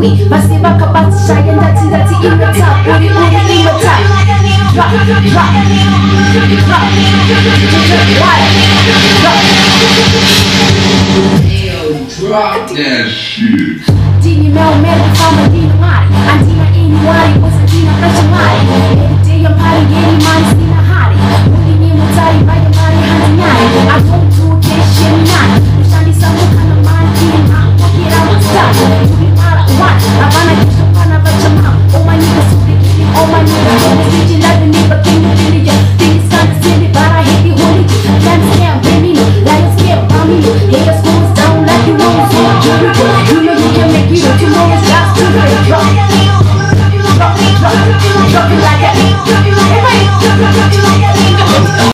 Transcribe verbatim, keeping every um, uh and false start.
Mami, pasti bakal sayang dati-dati imata, uri-uri imata. Drop, drop, drop, drop, drop that shit. Dini Melmery fama dini mari, antina ini wari, wasa dina kasha mari. Every day I'm party, any man sina hari. Uri ni mutari, by the mari hanti nyari. I don't do this shit nani. Ushandi samu kana man kini ma, wakira wasta. Uri mara wan, abana kisho pana bacha ma. Oh my nigga suri kini, oh my nigga holy. Siji lada nipa kini kini ya. Dini sana sini, bara hiti holy. Can't scam, baby no, lions scam, mommy no. Haters goes down like you know it's all true. You know you can make it, you know it's got to be. Drop, drop, drop, drop it like that.